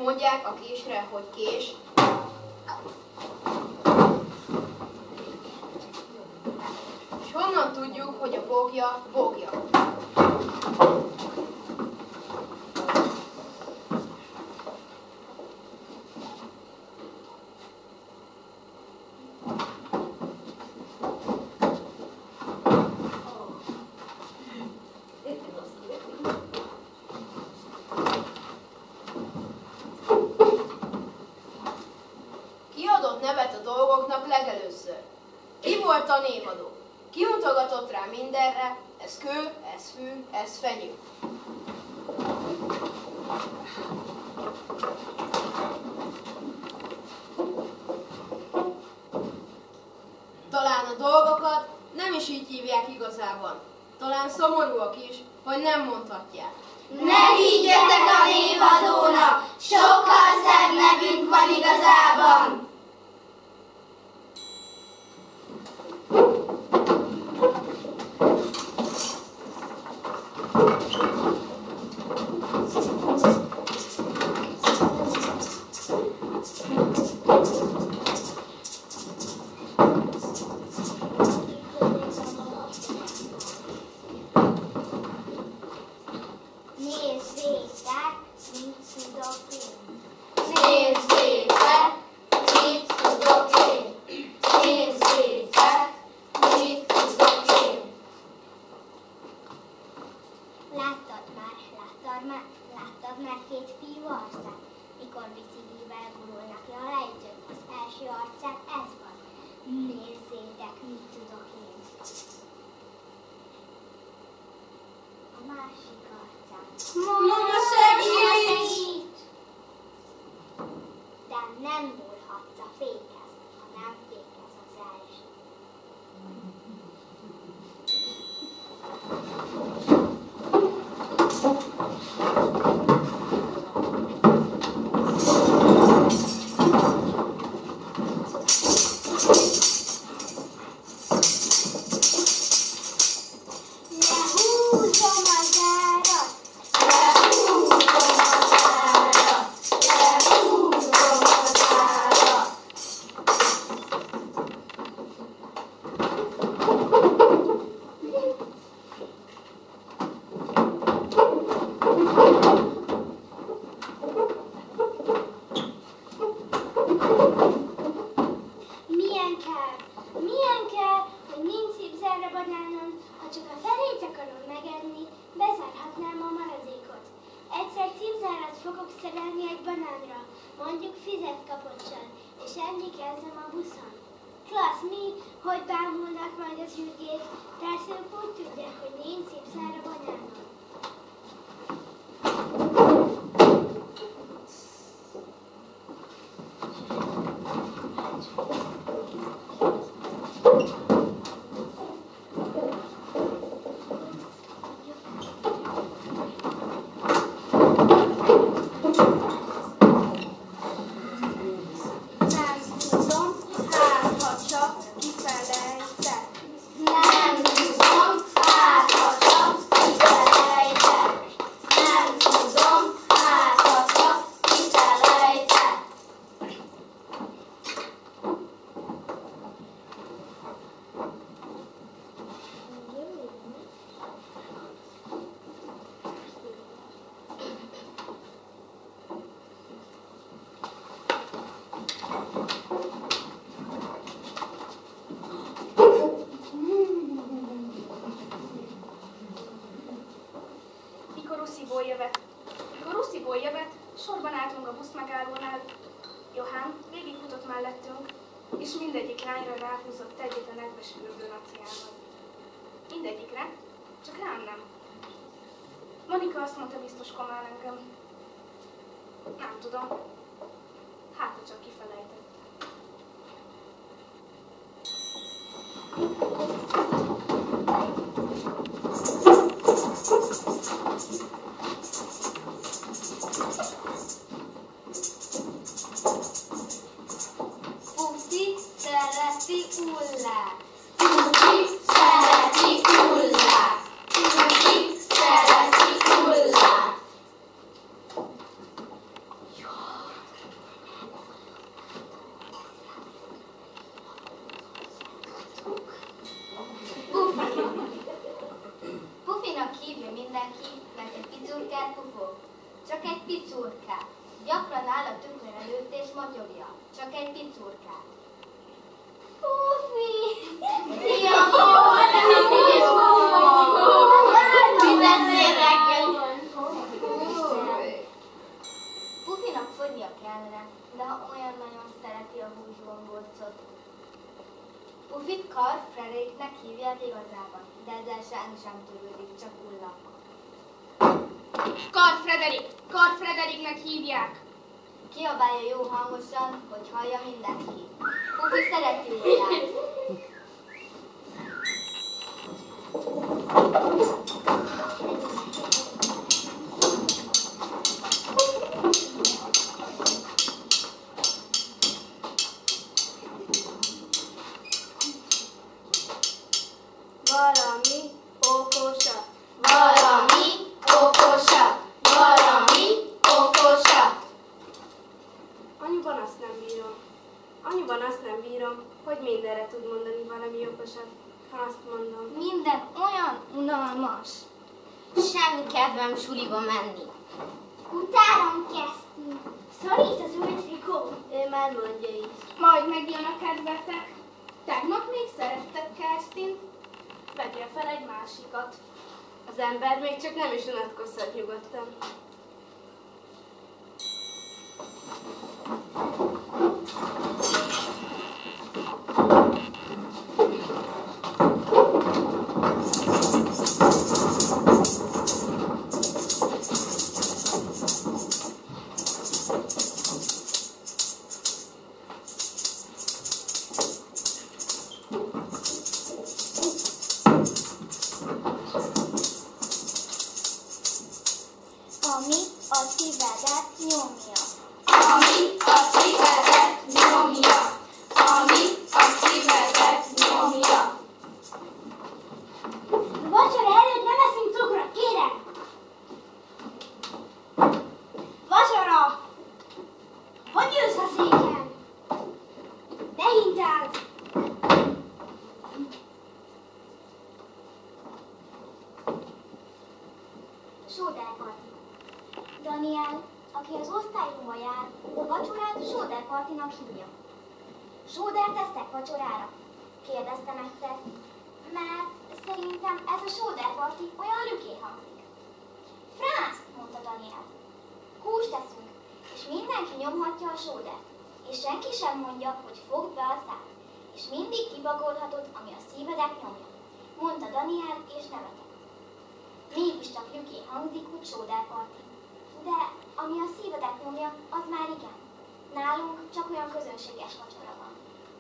mondják a késre, hogy kés. És honnan tudjuk, hogy a bogja bogja? Nevet a dolgoknak legelőször. Ki volt a névadó? Ki mutogatott rá mindenre? Ez kő, ez fű, ez fenyő. Talán a dolgokat nem is így hívják igazában. Talán szomorúak is, hogy nem mondhatják. Ne higgyetek a névadónak! Sokkal szebb nevünk van igazában! Láttad már két fiú arcát? Mikor biciklivel gurulnak le a lejtőn, az első arcán ez van. Nézzétek, mit tudok én. A másik arcán. Mama, segíts! De nem nyúlhatsz a fékhez, ha nem fékez az első. Milyen kell, hogy nincs szívzárra banánom, ha csak a felét akarom megenni, bezárhatnám a maradékot. Egyszer szívzárat fogok szerelni egy banánra, mondjuk fizet kapocsal, és enni kezdem a buszon. Klassz, mi? Hogy bámulnak majd az ürgét? Persze ők úgy tudják, hogy nincs szívzára banánom. Mikor Rusziból jövet, sorban álltunk a buszmegállónál. Johann végigfutott mellettünk, és mindegyik lányra ráhúzott egyet a nedves fürdő naciával. Mindegyikre, csak rám nem. Monika azt mondta, biztos komál engem. Nem tudom. Hát, ha csak kifelejtette. Pufi szereti Ullát. Pufi szereti Ullát. Pufi szereti Ullát. Jaj, Péter pufog. Csak egy picurkát. Gyakran áll a tükör előtt és motyogja. Csak egy picurkát. Pufi! Szia, Pufinak fogynia kellene, de olyan nagyon szereti a húsgombócot. Pufit Karl Fredericknek hívják igazában, de ezzel senki sem törődik, csak ullak. Karl Fredericknek hívják. Kiabálja jó hangosan, hogy hallja mindenki. Pufi szereti ullát. Valami okosabb. Valami okosabb. Valami okosabb. Anyuban azt nem bírom. Anyuban azt nem bírom, hogy mindenre tud mondani valami okosat, ha azt mondom. Minden olyan unalmas. Semmi kedvem suliba menni. Utálom kezdtünk. Szorít az új trikó. Ő már mondja is. Majd megjön a kedvetek. Tegnap még szerettek Kerstint. Vegyél fel egy másikat. Az ember még csak nem is unatkozhat nyugodtan. Ami a szívedet nyomja. Ami a szívedet nyomja. Ami a szívedet nyomja. Vacsora előtt nem eszünk cukrot, kérem! Vacsora! Hogy ülsz a széken? Ne hintál! Sóderparti. Daniel, aki az osztályunkba jár, a vacsorát sóderpartinak hívja. Sódert tesztek vacsorára? Kérdeztem egyszer, mert szerintem ez a sóderparti olyan lüké hangzik. Franz, mondta Daniel. Húst teszünk, és mindenki nyomhatja a sódert, és senki sem mondja, hogy fogd be a szád, és mindig kibagolhatod, ami a szívedet nyomja, mondta Daniel, és nevetett. Mégis csak lüké hangzik, hogy sóderparti. De ami a szívedet nyomja, az már igen. Nálunk csak olyan közönséges vacsora van.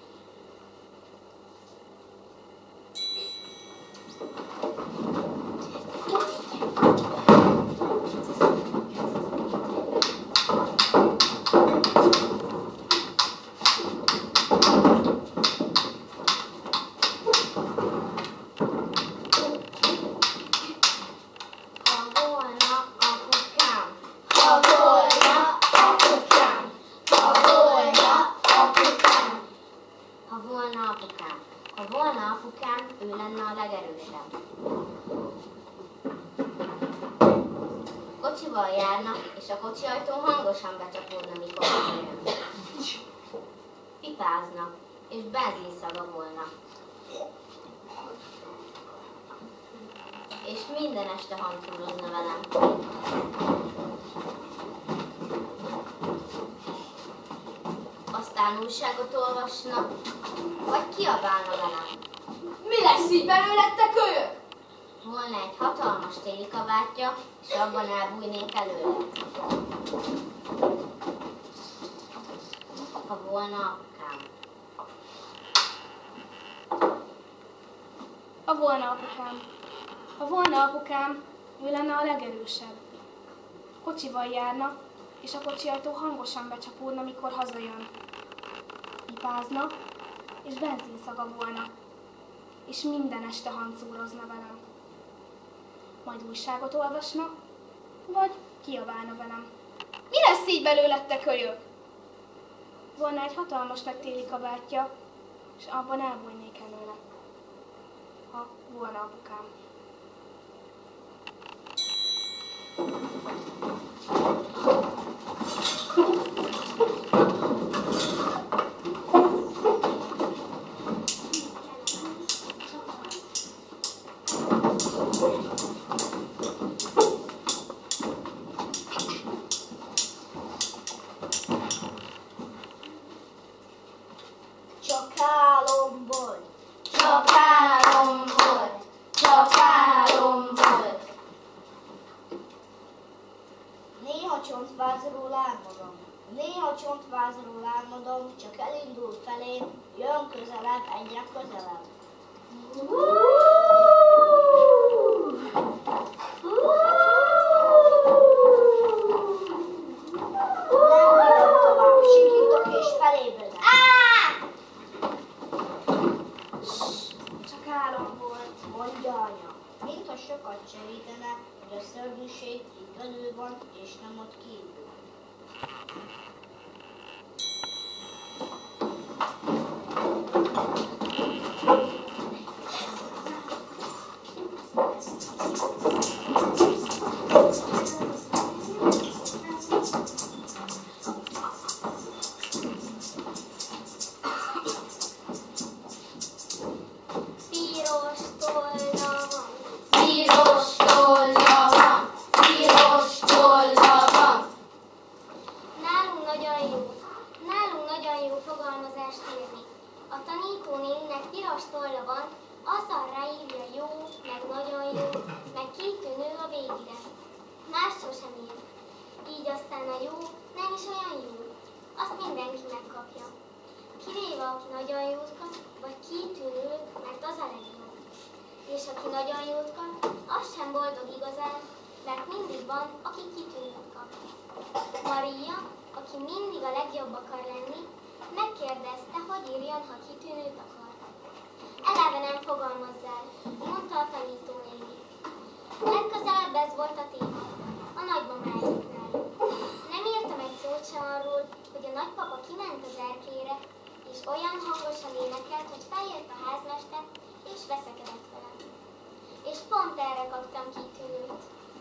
Kocsival járnak, és a kocsiajtó hangosan becsapódna, mikor hazajön. Pipáznak, és benzinszaga volna. És minden este hancúrozna velem. Aztán újságot olvasnak, vagy kiabálna velem. Mi lesz így belőled, te kölyök? Volna egy hatalmas téli kabátja, és abban elbújnék előle. Ha volna apukám. Ha volna apukám. Ha volna apukám, ő lenne a legerősebb. Kocsival járna, és a kocsiajtó hangosan becsapódna, mikor hazajön. Pipázna, és benzinszaga volna. És minden este hancúrozna velem. Majd újságot olvasna, vagy kiabálna velem. Mi lesz így belőled, te kölyök? Volna egy hatalmas nagy téli kabátja, és abban elbújnék előle. Ha volna apukám. csontvázról álmodom. Néha csontvázról álmodom, csak elindul felém, jön közelebb, egyre közelebb. Nem bírom tovább, sikítok és felébredek. Csak álom volt. Mondja anya, mintha sokat segítene, hogy a szörnyűség itt belül van, és nem ott kívül. Maria, aki mindig a legjobb akar lenni, megkérdezte, hogy írjon, ha kitűnőt akar. Eleve nem fogalmazzál, mondta a tanítónéni. Legközelebb ez volt a téma, a nagymamájuknál. Nem írtam egy szót sem arról, hogy a nagypapa kiment az erkére, és olyan hangosan énekelt, hogy feljött a házmester, és veszekedett vele. És pont erre kaptam kitűnőt.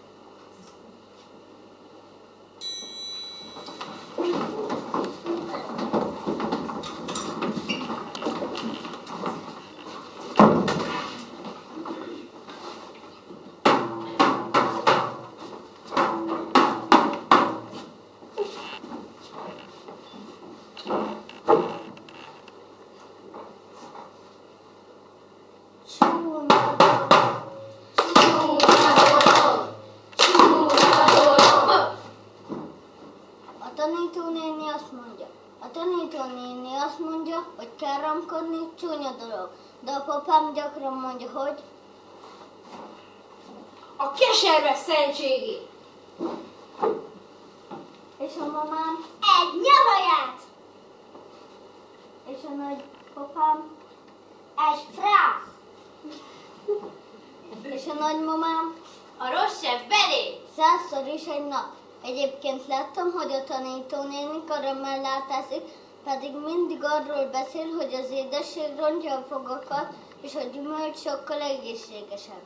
Hogy káromkodni csúnya dolog, de a papám gyakran mondja, hogy A keserves szentségé! és a mamám, Egy nyavaját! és a nagypapám, Egy frász! és a nagymamám, A rossz sebb belé! 100-szor is egy nap. Egyébként láttam, hogy a tanítónéni örömmel eszik, pedig mindig arról beszél, hogy az édesség rontja a fogakat, és a gyümölcs sokkal egészségesebb.